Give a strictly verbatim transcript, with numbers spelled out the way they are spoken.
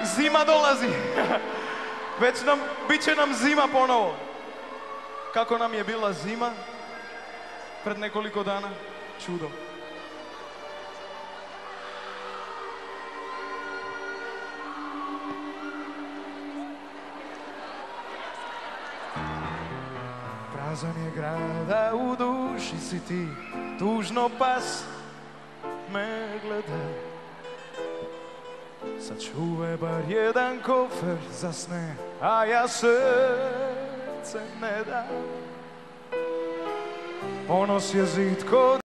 Zima dolazi. Već nam, bit će nam zima ponovo. Kako nam je bila zima pred nekoliko dana? Čudo. Prazan je grada, u duši si ti, tužno pas me gleda. Sačuvaj bar jedan kofer za sne, a ja srce ne dam. Ponos je zid kod